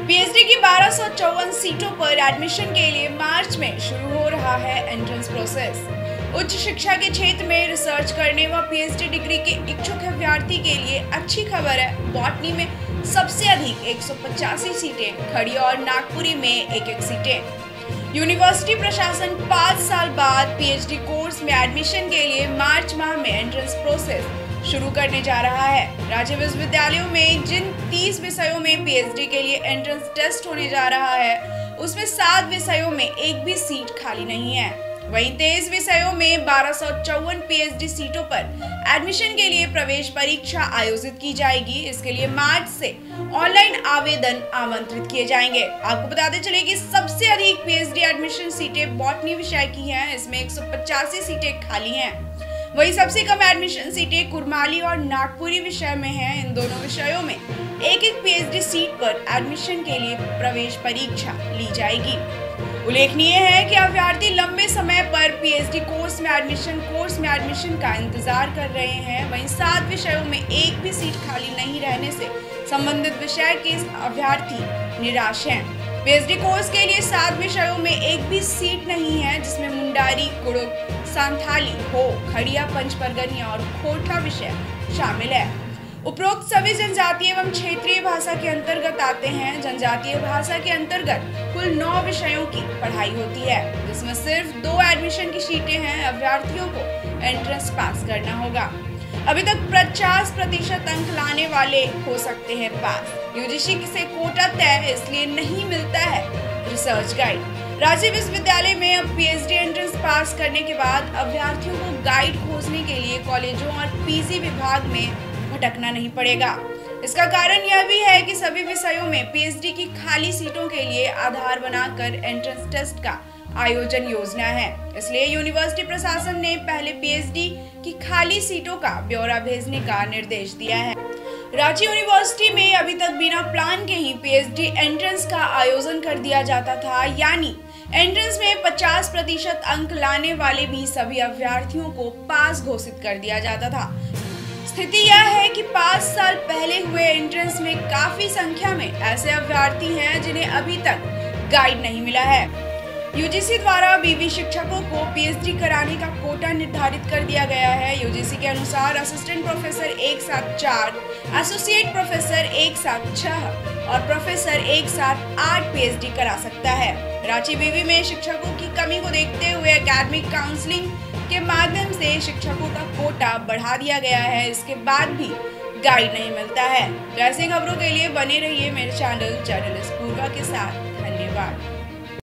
PhD की 1254 सीटों पर एडमिशन के लिए मार्च में शुरू हो रहा है एंट्रेंस प्रोसेस। उच्च शिक्षा के क्षेत्र में रिसर्च करने व पीएचडी डिग्री के इच्छुक अभ्यर्थी के लिए अच्छी खबर है। बॉटनी में सबसे अधिक 185 सीटें, खड़ी और नागपुरी में एक सीटें। यूनिवर्सिटी प्रशासन 5 साल बाद पीएचडी कोर्स में एडमिशन के लिए मार्च माह में एंट्रेंस प्रोसेस शुरू करने जा रहा है। राज्य विश्वविद्यालयों में जिन 30 विषयों में पीएचडी के लिए एंट्रेंस टेस्ट होने जा रहा है, उसमें 7 विषयों में एक भी सीट खाली नहीं है। वहीं 23 विषयों में 1254 पीएचडी सीटों पर एडमिशन के लिए प्रवेश परीक्षा आयोजित की जाएगी। इसके लिए मार्च से ऑनलाइन आवेदन आमंत्रित किए जाएंगे। आपको बताते चले कि सबसे अधिक पीएचडी एडमिशन सीटें बॉटनी विषय की हैं। इसमें 185 सीटें खाली हैं। वहीं सबसे कम एडमिशन सीटें कुरमाली और नागपुरी विषय में हैं। इन दोनों विषयों में एक पीएचडी सीट पर एडमिशन के लिए प्रवेश परीक्षा ली जाएगी। उल्लेखनीय है कि अभ्यर्थी लंबे समय पर पीएचडी कोर्स में एडमिशन का इंतजार कर रहे हैं। वहीं 7 विषयों में एक भी सीट खाली नहीं रहने से संबंधित विषय के अभ्यर्थी निराश हैं। पीएचडी कोर्स के लिए 7 विषयों में एक भी सीट नहीं है, जिसमें मुंडारी, कुड़ुक, संथाली, हो, खड़िया, पंचपरगनिया और खोटा विषय शामिल है। उपरोक्त सभी जनजातीय एवं क्षेत्रीय भाषा के अंतर्गत आते हैं। जनजातीय भाषा के अंतर्गत कुल 9 विषयों की पढ़ाई होती है, जिसमें सिर्फ 2 एडमिशन की सीटें हैं। अभ्यर्थियों को एंट्रेंस पास करना होगा। अभी तक 50% अंक लाने वाले हो सकते हैं पास। यूजीसी से कोटा तय इसलिए नहीं मिलता है रिसर्च गाइड। राज्य विश्वविद्यालय में अब पीएचडी एंट्रेंस पास करने के बाद अभ्यर्थियों को गाइड खोजने के लिए कॉलेजों और पीजी विभाग में भटकना नहीं पड़ेगा। इसका कारण यह भी है कि सभी विषयों में पीएचडी की खाली सीटों के लिए आधार बनाकर एंट्रेंस टेस्ट का आयोजन योजना है। इसलिए यूनिवर्सिटी प्रशासन ने पहले पीएचडी की खाली सीटों का ब्यौरा भेजने का निर्देश दिया है। रांची यूनिवर्सिटी में अभी तक बिना प्लान के ही पीएचडी एंट्रेंस का आयोजन कर दिया जाता था, यानी एंट्रेंस में 50% अंक लाने वाले भी सभी अभ्यर्थियों को पास घोषित कर दिया जाता था। स्थिति यह है कि 5 साल पहले हुए एंट्रेंस में काफी संख्या में ऐसे अभ्यर्थी हैं जिन्हें अभी तक गाइड नहीं मिला है। यूजीसी द्वारा बीवी शिक्षकों को पीएचडी कराने का कोटा निर्धारित कर दिया गया है। यूजीसी के अनुसार असिस्टेंट प्रोफेसर एक साथ 4, एसोसिएट प्रोफेसर एक साथ 6 और प्रोफेसर एक साथ 8 पीएचडी करा सकता है। रांची बीवी में शिक्षकों की कमी को देखते हुए एकेडमिक काउंसलिंग के माध्यम से शिक्षकों का कोटा बढ़ा दिया गया है। इसके बाद भी गाइड नहीं मिलता है। ऐसी खबरों के लिए बने रहिए मेरे चैनल जर्नलिस्ट पूर्वा के साथ। धन्यवाद।